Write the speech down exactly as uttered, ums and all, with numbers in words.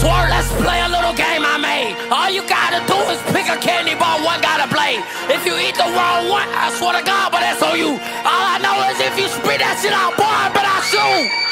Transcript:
Twerk, let's play a little game I made. All you gotta do is pick a candy bar, one got a blade. If you eat the wrong one, I swear to God, but that's on you. All I know is if you spit that shit out, boy, I bet I shoot.